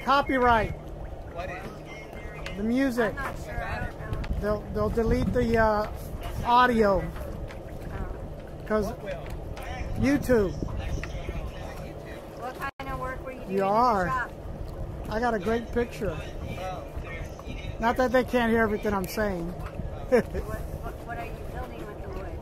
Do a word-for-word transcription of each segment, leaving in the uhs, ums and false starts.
copyright. What is? The music. I'm not sure. I don't know. They'll they'll delete the uh, audio because YouTube. What kind of work were you doing You in are. the shop? I got a great picture. Not that they can't hear everything I'm saying. What, what, what are you building with the wood?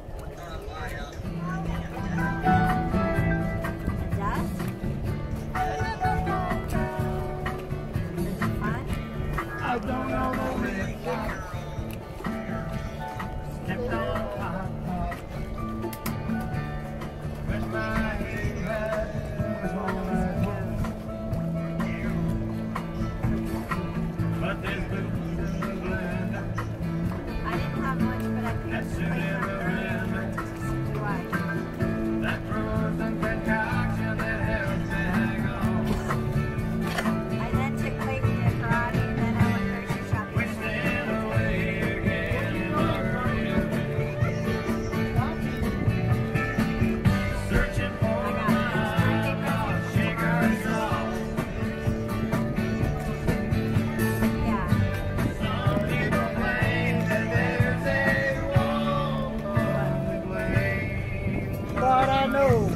A desk? Is it fun? I don't know. I didn't have much, but I could play something to see why. I then took Clayton to karate, and then I went grocery shopping. But I know.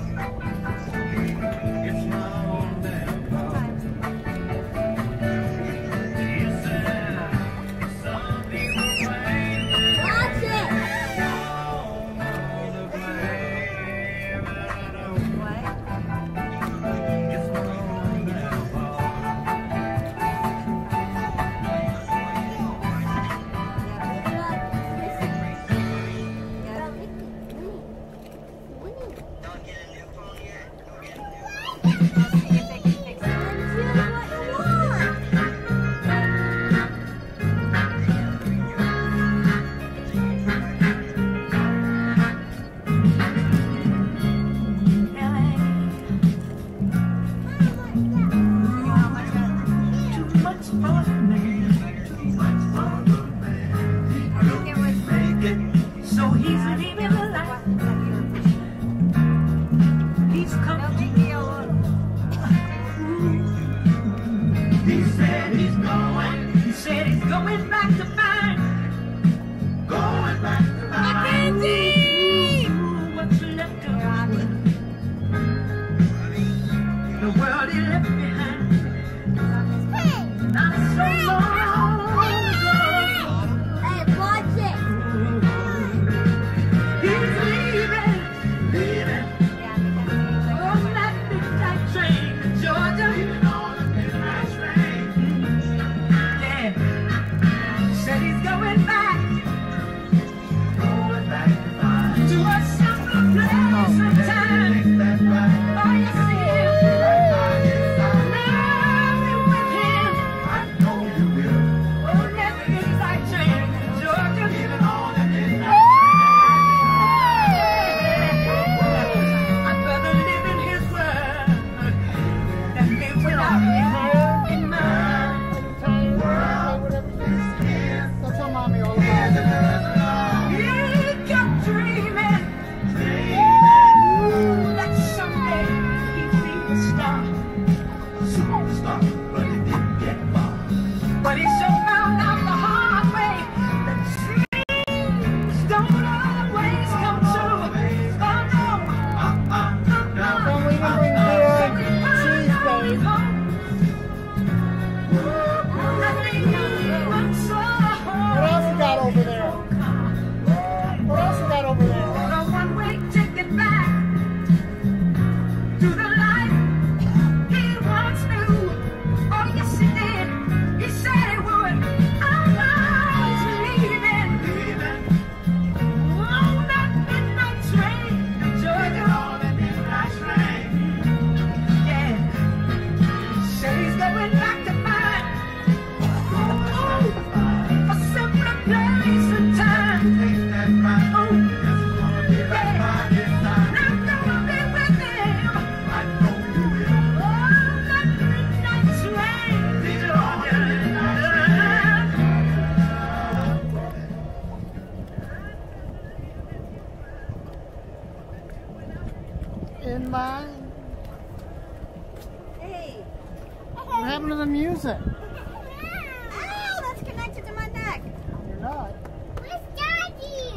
Oh, yes, he is. happened to the music? Ow, that's connected to my neck. You're not. Where's Daddy?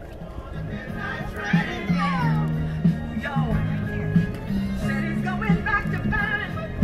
Yo, said he's going back to bed.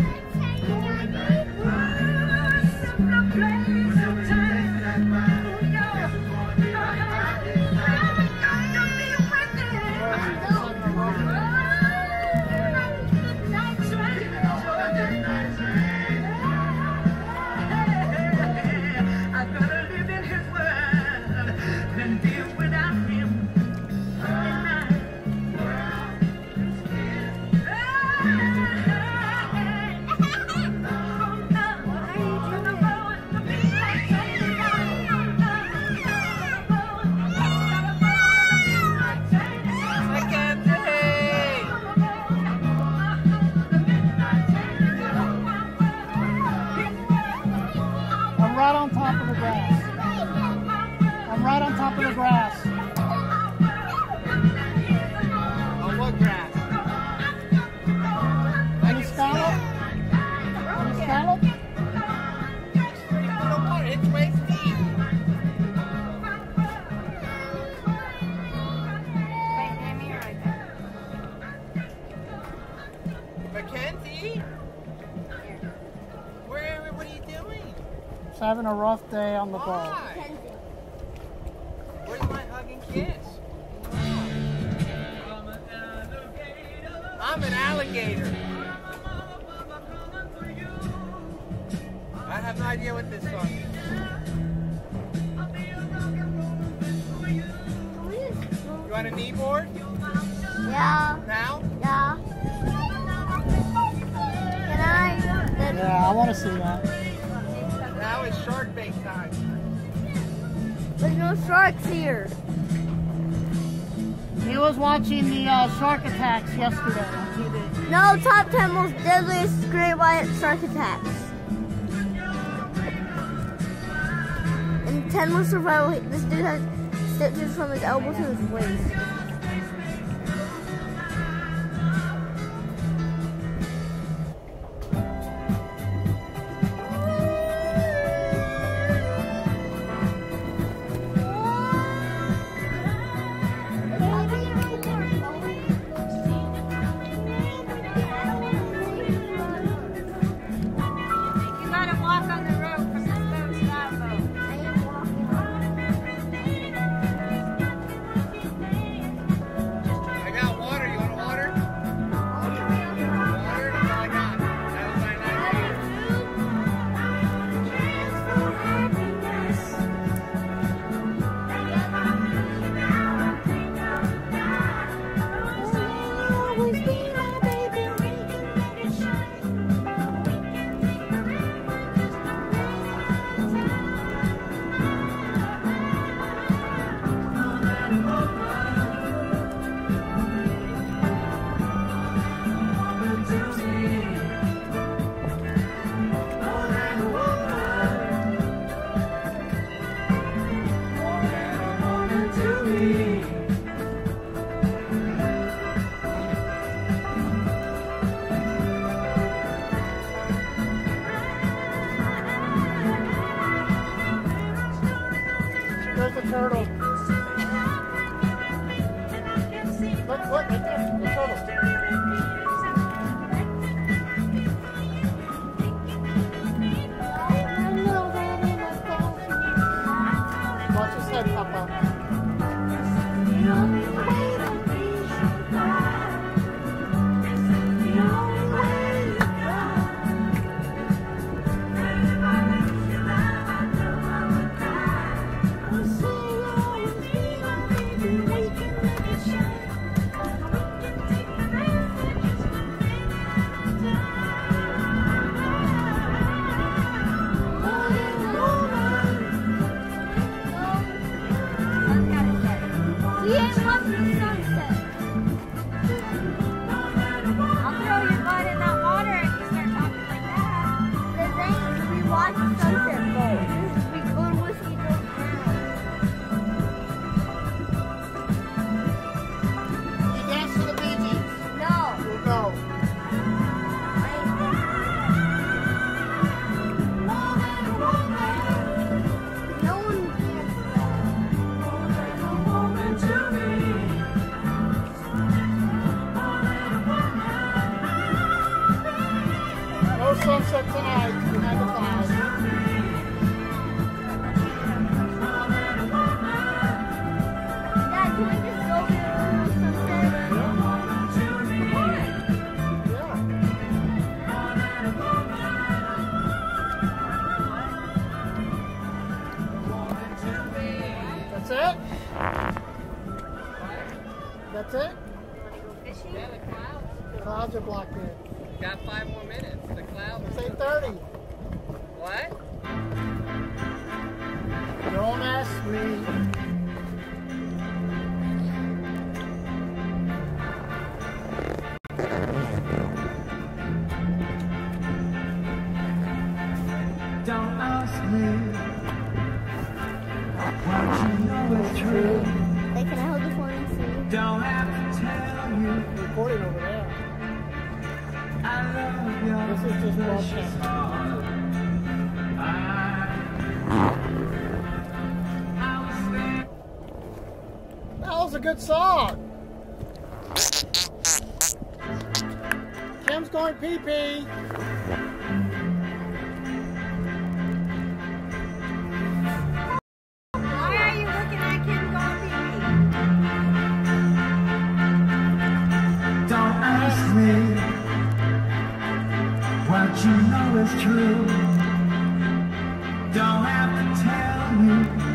I'm right on top of the grass. I'm right on top of the grass. On what grass? Any scallop? Any scallop? It's pretty full of water. It's waist deep. Wait, give me right there. Mackenzie? Where, what are you doing? Just having a rough day on the boat. Why? Where's my hug and kiss? I'm an alligator. I have no idea what this song is. You want a kneeboard? Yeah, Now? yeah. Can I? Yeah, I want to see that. Now it's shark bait time. There's no sharks here. He was watching the uh, shark attacks yesterday on T V. No, top ten most deadliest great white shark attacks. And ten most survival. This dude has stitches from his elbow to his waist. sunset tonight, nine to five. Dad, can we just go to sunset? That's it? That's it? Yeah, the clouds. The clouds are blocked in. Got five more minutes. The clouds. It's eight thirty. What? Don't ask me. Don't ask me what you know is true. Hey, can I hold the phone and see? Don't have to tell you Recording over there. I love you. This is just broadcast. That was a good song. Kim's going pee-pee. Why are you looking at Kim going pee-pee? Don't ask me what you know is true. Don't have to tell you